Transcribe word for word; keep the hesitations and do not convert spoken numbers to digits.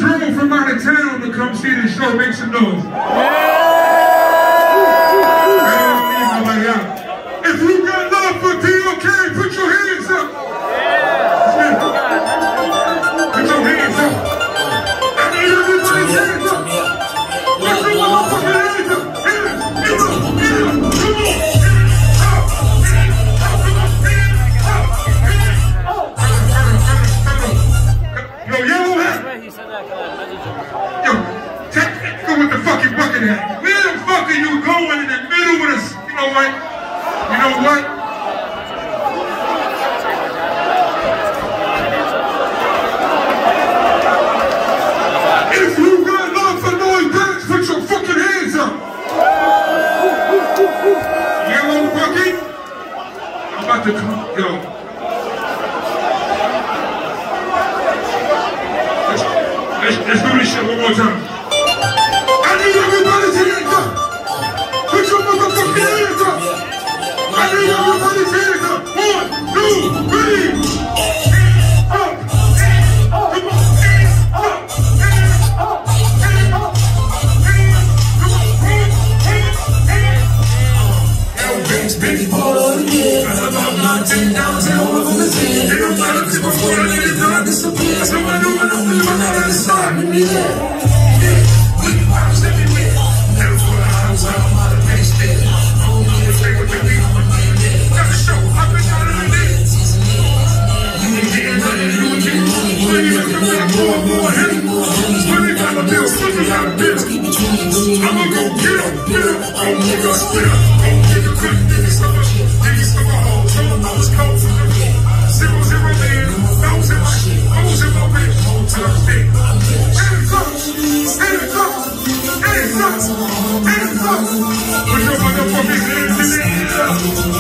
drove from out of town to come see this show, make some noise. If you got love for P L K, put your hands up. Put your hands up. I need everybody's hands up. Put your motherfucking hands up. Hands, hands up, hands up. Come on. Yo, yellow hat. Yo, go with the fucking bucket hat. Where the fuck are you going in the middle with us? You know what? You know what? If you got love for Lloyd Banks, put your fucking hands up. Yellow bucket. I'm about to come, yo. Let's, let's do this shit one more time. I need everybody's hands up. Put your motherfucking hands up. I need everybody's hands up. One, two, three. Hands up. Hands up. Come on. Hands up. Hands up. Hands up. Hands. Come on. Hands. Hands. Hands. Yo, Banks, baby, ball again. I'm about nineteen thousand over the ten. They don't matter because before I let it done, disappear. So I know I don't believe I'm not at the start. Give me that. Yeah. We can bottles everywhere. Never for the house, I'm out of pace there. Only if they would be on my man there. That's a show. I've been out of the day. You ain't getting nothing. You ain't getting money. You ain't even coming out more and more heavy. twenty dollar bills, fifty dollar bills. I'ma go get em, get em. Oh, nigga, split up. Oh, nigga, quick. Niggas of a shit. Niggas of a hole. Tell them I was cold from the beat. Zero, zero, man. Nose in my shit. Nose in my bitch. Whole time stick. Hands up. Hands up. Hands up. Hands up. Put your motherfucking hands in the air.